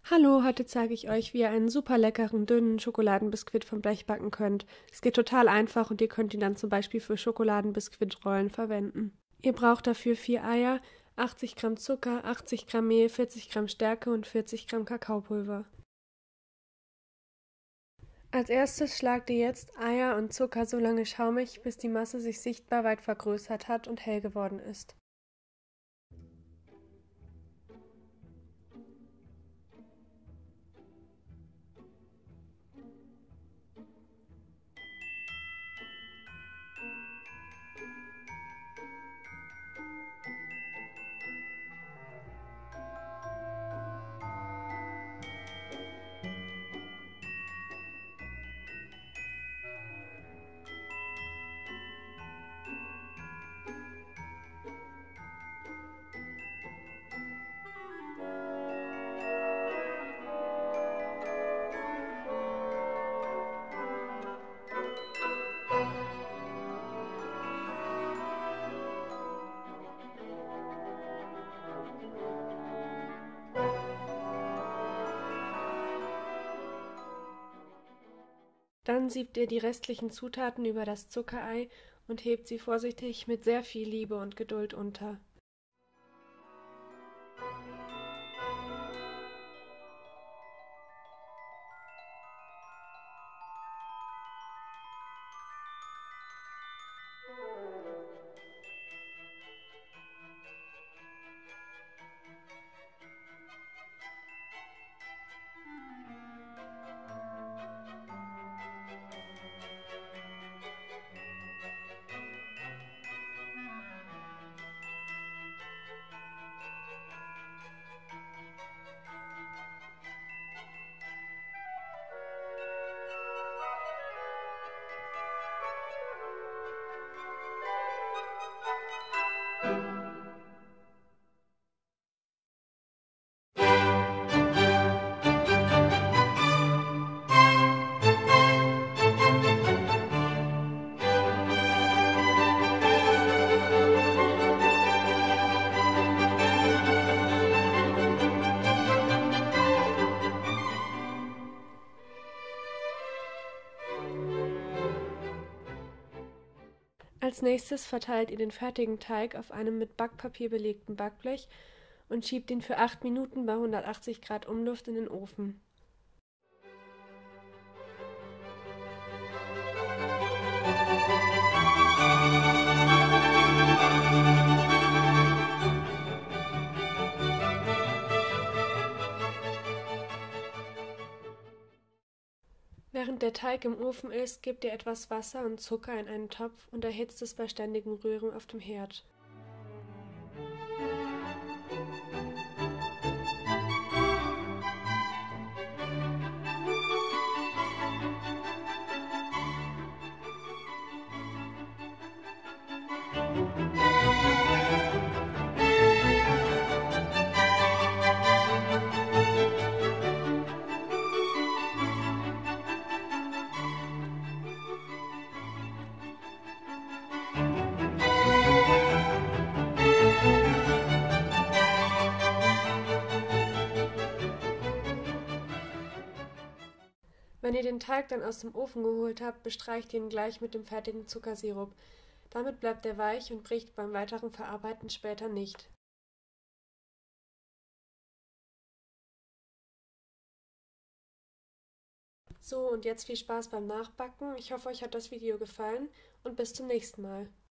Hallo, heute zeige ich euch, wie ihr einen super leckeren, dünnen Schokoladenbiskuit vom Blech backen könnt. Es geht total einfach und ihr könnt ihn dann zum Beispiel für Schokoladenbiskuitrollen verwenden. Ihr braucht dafür 4 Eier, 80 Gramm Zucker, 80 Gramm Mehl, 40 Gramm Stärke und 40 Gramm Kakaopulver. Als erstes schlagt ihr jetzt Eier und Zucker so lange schaumig, bis die Masse sich sichtbar weit vergrößert hat und hell geworden ist. Dann siebt ihr die restlichen Zutaten über das Zuckerei und hebt sie vorsichtig mit sehr viel Liebe und Geduld unter. Als nächstes verteilt ihr den fertigen Teig auf einem mit Backpapier belegten Backblech und schiebt ihn für 8 Minuten bei 180 Grad Umluft in den Ofen. Während der Teig im Ofen ist, gebt ihr etwas Wasser und Zucker in einen Topf und erhitzt es bei ständigem Rühren auf dem Herd. Wenn ihr den Teig dann aus dem Ofen geholt habt, bestreicht ihn gleich mit dem fertigen Zuckersirup. Damit bleibt er weich und bricht beim weiteren Verarbeiten später nicht. So, und jetzt viel Spaß beim Nachbacken. Ich hoffe, euch hat das Video gefallen und bis zum nächsten Mal.